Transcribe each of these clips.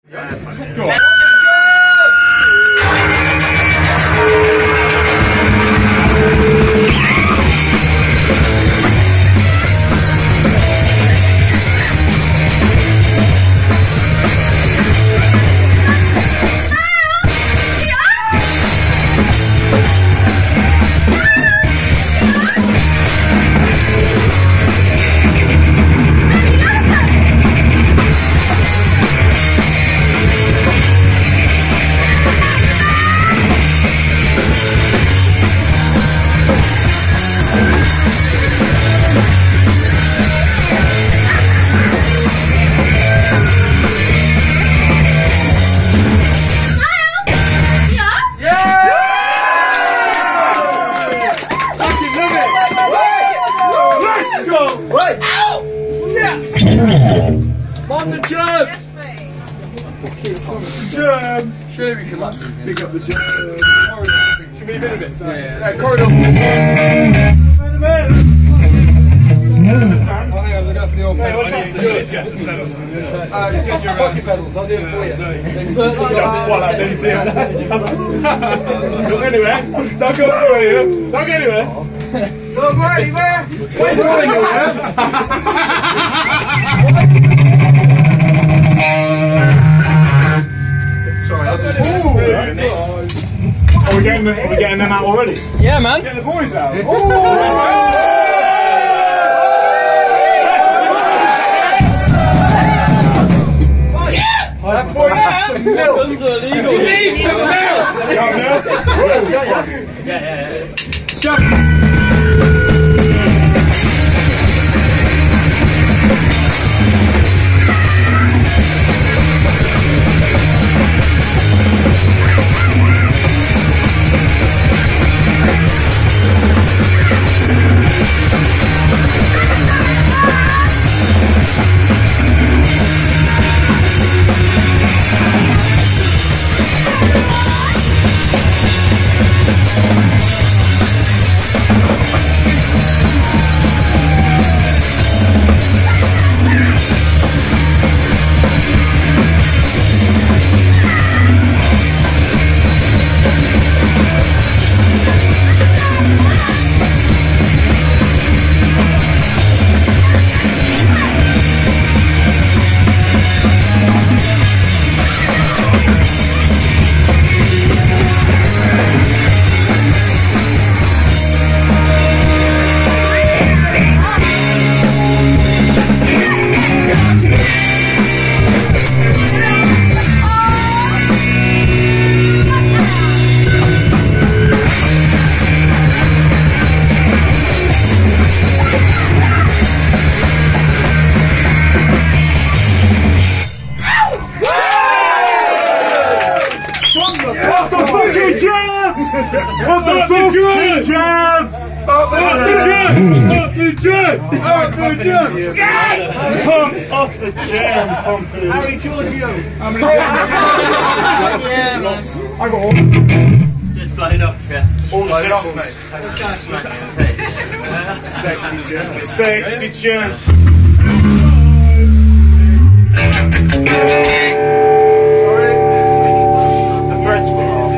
Go on. Right! Ow! Yeah! On the germs! Germs! Surely we can like pick up the germs. Can we move a bit? Yeah. Corridor. Hang on, look out for the old pedals. Fuck your pedals, I'll do it for you. They certainly Don't go anywhere. Don't go anywhere. Don't go anywhere. Don't go anywhere! Where are you going anywhere? Sorry, Are we getting them out already? Yeah, man. Get the boys out. Guns are illegal. You need some milk! Yeah. Jump! Harry Giorgio! How many yeah, man. I got all. Just flown off, yeah. All the six ones, mate. Smack me in the face. Sexy germs. Sexy germs. Sorry. The threads were off.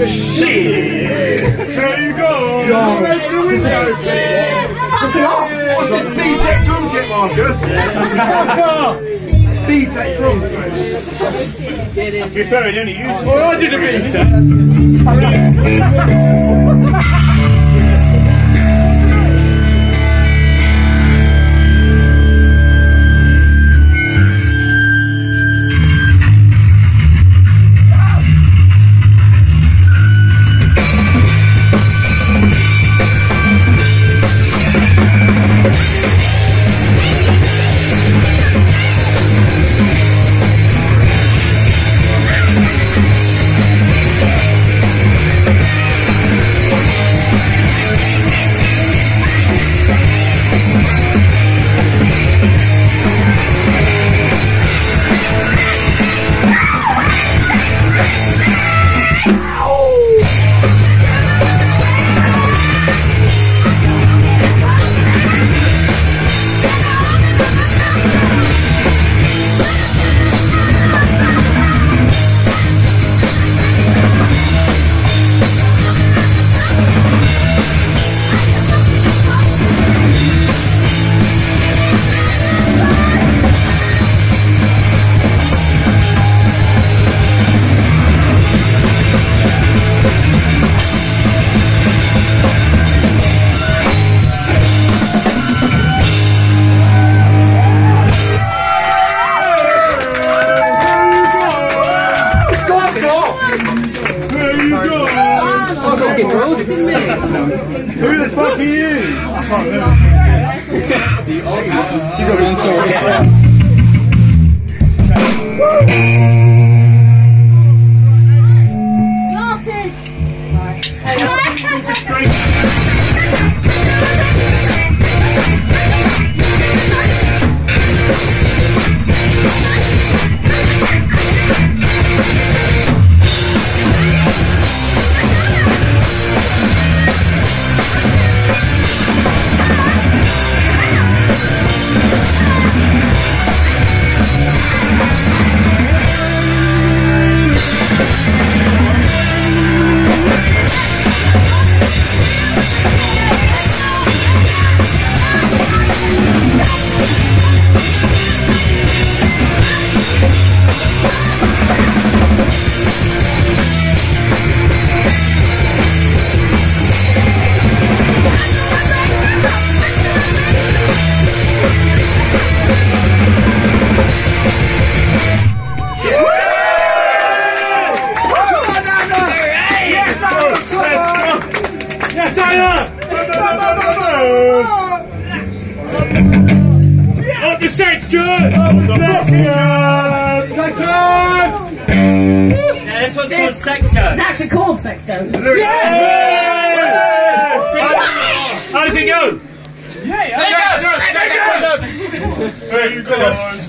Shit! There you go! You're making a window! What's this B-Tech drum kit, Marcus? B-Tech drums, mate. To be fair, he only used it. Well, I did a B-Tech. Who the fuck are you? I can't remember. You got one sword. Glasses! Sorry. Up the section! Up the section! Yeah, this one's called Section. It's actually called Sex Jones. Yeah! How does it go? There you go, guys.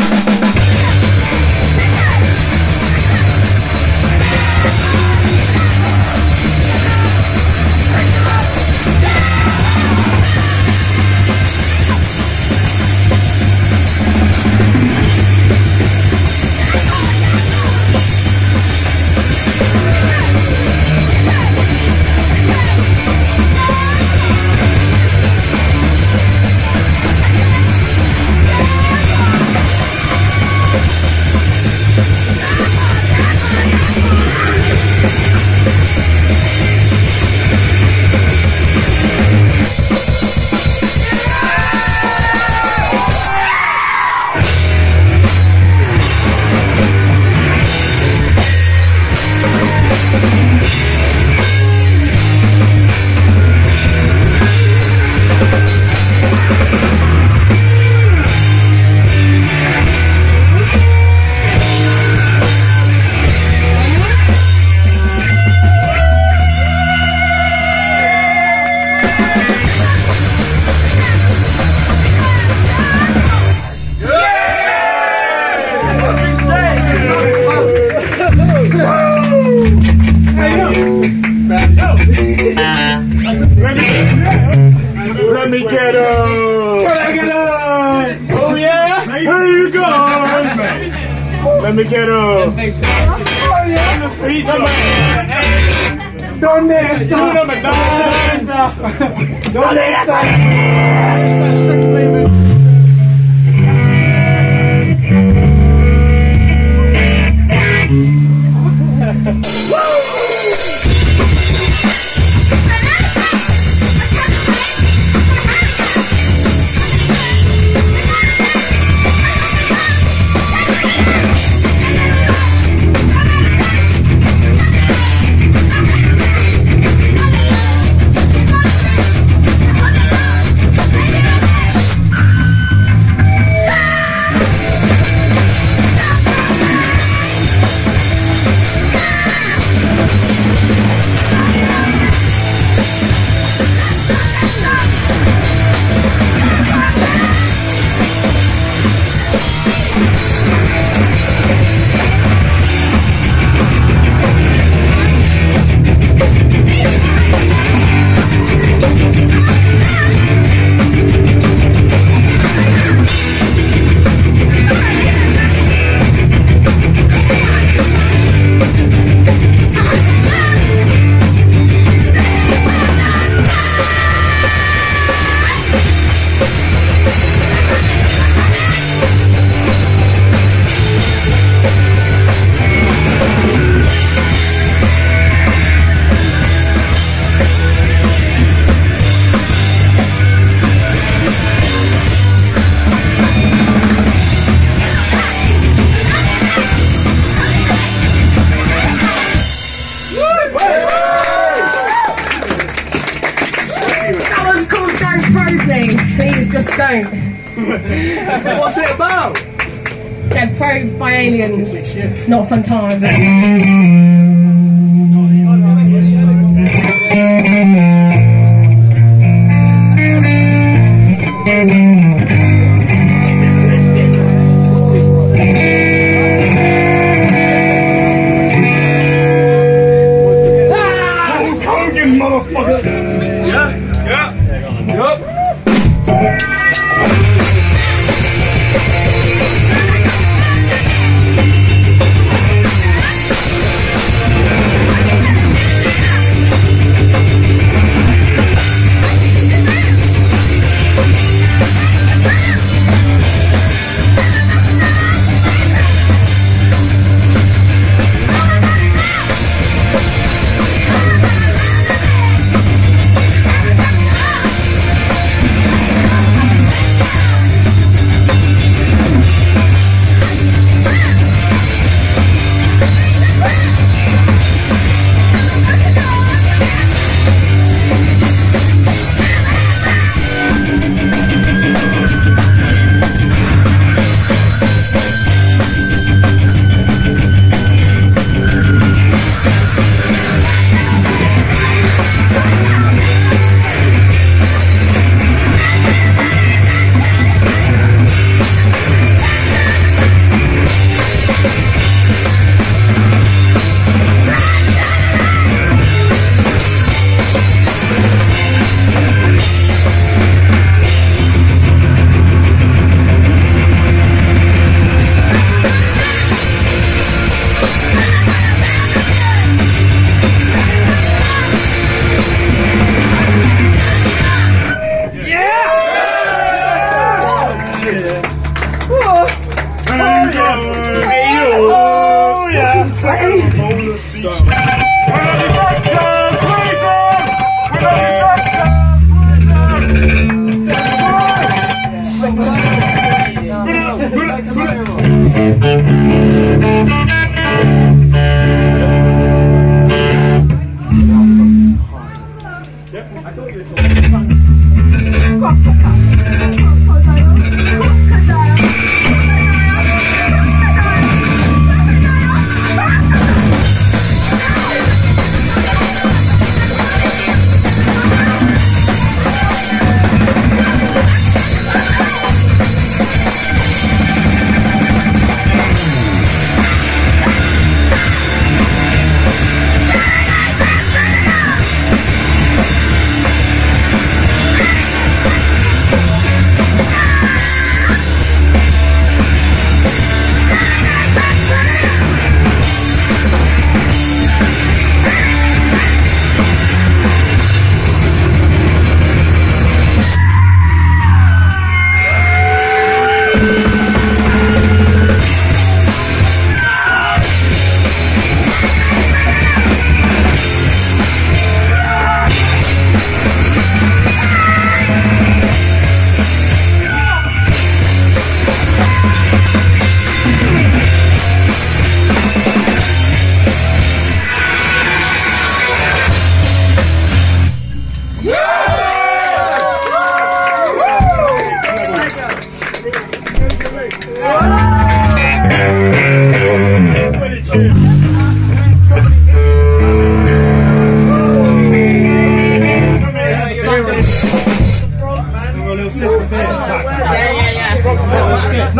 Let me get up! Oh yeah? Here you go! Let me get up! ¿Dónde está? ¿Dónde está? Please just don't. What's it about? They're probed by aliens. Not a fun time, is it? Motherfucker! Yeah? Yeah. Yup.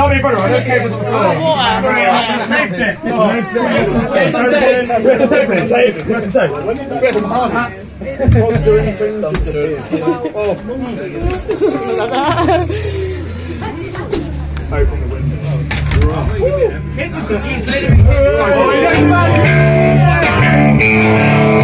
can't be in front of her. Those cables on the floor. Safety. Where's some tape? Where's some tape? Where's some tape? Where's some hard hats? Open the window. He's literally.